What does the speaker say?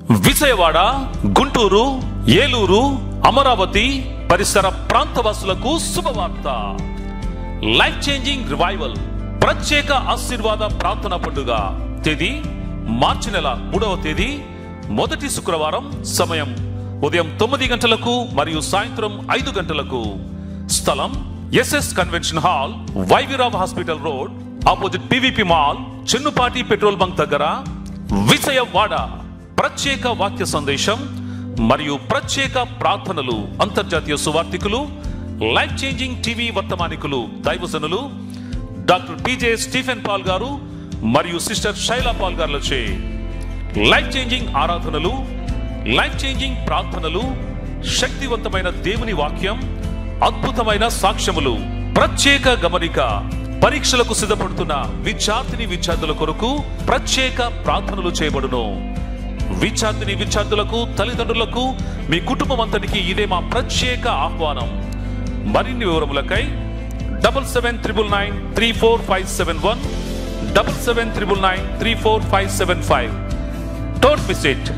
విజయవాడ, గుంటూరు, ఏలూరు, అమరావతి పరిసర ప్రాంతవాసులకు శుభవార్త. Life changing revival ప్రత్యేక ఆశీర్వాద ప్రార్థన పండుగ. తేదీ మార్చి నెల 3వ తేదీ, మొదటి శుక్రవారం. సమయం ఉదయం 9 గంటలకు మరియు సాయంత్రం 5 గంటలకు. స్థలం SS convention hall, YV Rao hospital road, opposite PVP mall, Chennupati petrol bunk దగ్గర, విజయవాడ. ప్రత్యేక వాక్య సందేశం మరియు ప్రత్యేక ప్రార్థనలు. అంతర్జాతీయ సువార్థికులు, లైఫ్ చేంజింగ్ టీవీ వర్తమానికులు, దైవజనులు డాక్టర్ పిజే స్టీఫెన్ పాల్ గారు మరియు సిస్టర్ శైలా పాల్ గారులచే లైఫ్ చేంజింగ్ ఆరాధనలు, లైఫ్ చేంజింగ్ ప్రార్థనలు, శక్తివంతమైన దేవుని వాక్యం, అద్భుతమైన సాక్ష్యములు. ప్రత్యేక గమనిక: పరీక్షలకు సిద్ధపడుతున్న విద్యార్థుల కొరకు ప్రత్యేక ప్రార్థనలు చేయబడును. విద్యార్థులకు, తల్లిదండ్రులకు, మీ కుటుంబం అంతటికి ఇదే మా ప్రత్యేక ఆహ్వానం. మరిన్ని వివరములకై 7799934571, 7799934575. Don't miss it.